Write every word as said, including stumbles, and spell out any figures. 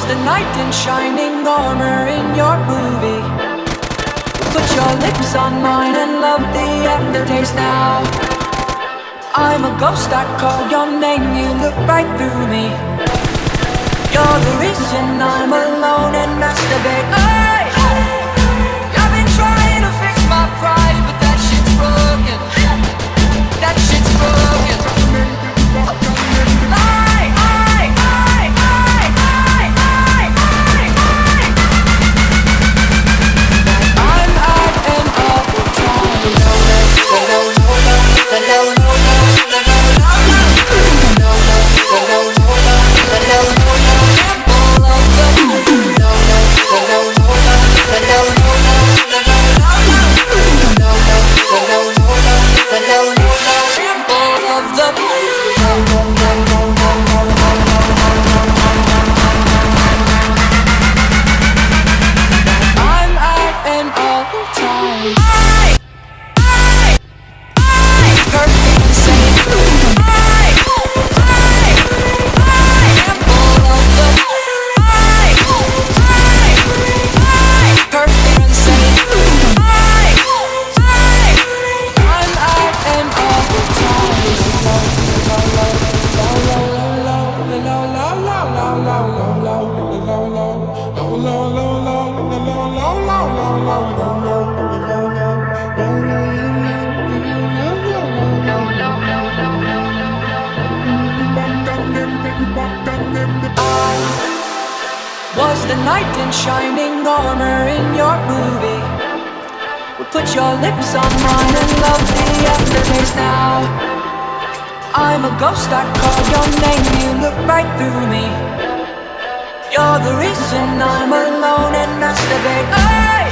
the knight in shining armor in your movie. Put your lips on mine and love the aftertaste now. I'm a ghost, I call your name, you look right through me. You're the reason I'm alone and masturbate. Hey! I've been trying to fix my pride, but that shit's broken. That shit's broken. I, I, I, I, I, I, I, I. I'm at an awful time. No, no, no, no, no, no, no, no. Was the knight in shining armor in your movie? Well, put your lips on mine and love the aftertaste now. I'm a ghost, I call your name, you look right through me. You're the reason I'm alone and masturbate. Hey!